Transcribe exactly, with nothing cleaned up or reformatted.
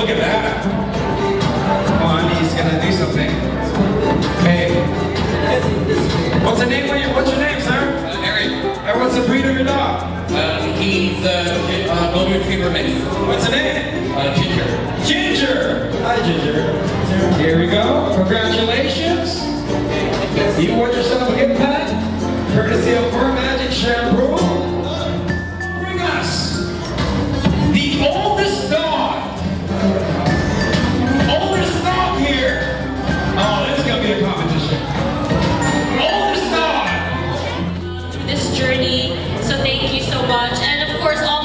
look at that. Come on, he's gonna do something. Hey. What's the name of your, what's your name, sir? Uh, Eric. And what's the breed of your dog? Um, he's uh, uh, golden retriever mix. What's the name? Uh, Ginger. Ginger! Hi, Ginger. Here we go. Congratulations. You won yourself a gift pack, courtesy of Fur Magic Shampoo. Bring us the oldest dog. Oldest dog here. Oh, this is going to be a competition. Oldest dog. This journey, so thank you so much. And of course, all